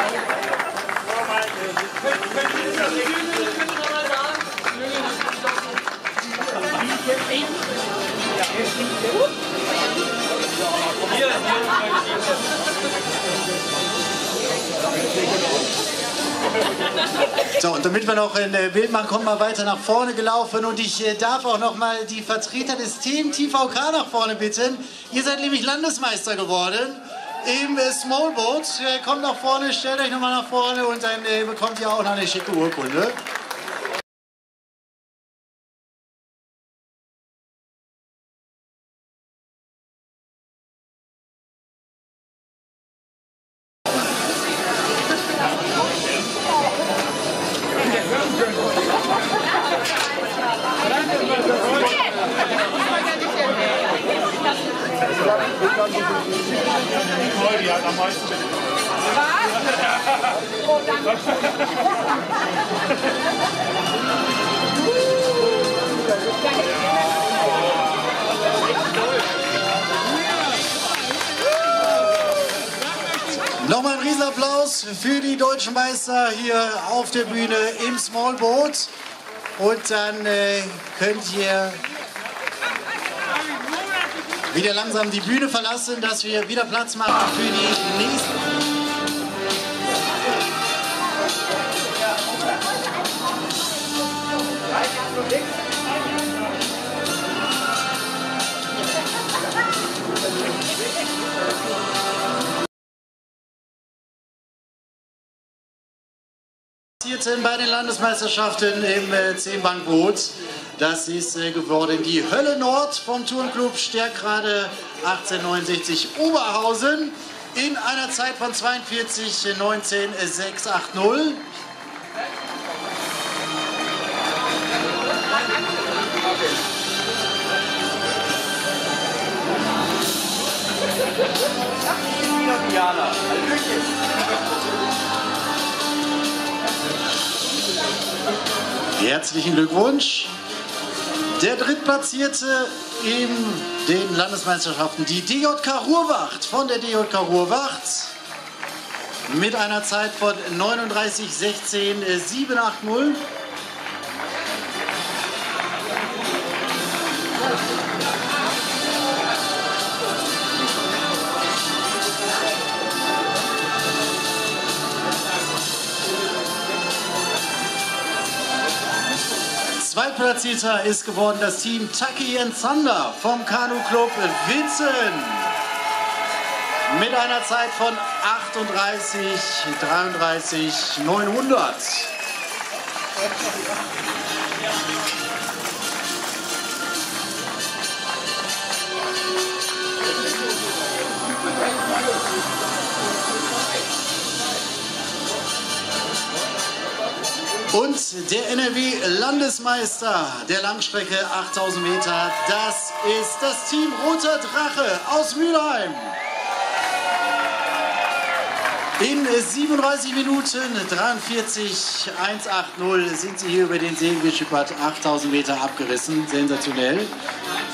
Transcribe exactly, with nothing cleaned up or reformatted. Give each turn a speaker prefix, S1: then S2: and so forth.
S1: So, und damit wir noch ein Bild machen, kommt mal weiter nach vorne gelaufen und ich darf auch noch mal die Vertreter des Team T V K nach vorne bitten. Ihr seid nämlich Landesmeister geworden im Smallboat. Kommt nach vorne, stellt euch noch mal nach vorne und dann bekommt ihr auch noch eine schicke Urkunde.
S2: Die hat am meisten. Was? Oh, danke.
S1: Nochmal ein Riesenapplaus für die deutschen Meister hier auf der Bühne im Smallboat. Und dann äh, könnt ihr wieder langsam die Bühne verlassen, dass wir wieder Platz machen für die nächsten. Bei den Landesmeisterschaften im äh, Zehnbankboot. Das ist äh, geworden die Hölle Nord vom Turnclub Stärkrade achtzehnhundertneunundsechzig Oberhausen in einer Zeit von zweiundvierzig neunzehn sechshundertachtzig. Herzlichen Glückwunsch. Der Drittplatzierte in den Landesmeisterschaften, die D J K Ruhrwacht von der D J K Ruhrwacht mit einer Zeit von neununddreißig sechzehn siebenhundertachtzig. Zweitplatzierter ist geworden das Team Taki and Thunder vom Kanu-Club Witzen mit einer Zeit von achtunddreißig dreiunddreißig neunhundert. Und der N R W-Landesmeister der Langstrecke achttausend Meter, das ist das Team Roter Drache aus Mülheim. In siebenunddreißig Minuten dreiundvierzig hundertachtzig sind sie hier über den See geschippert, achttausend Meter abgerissen, sensationell.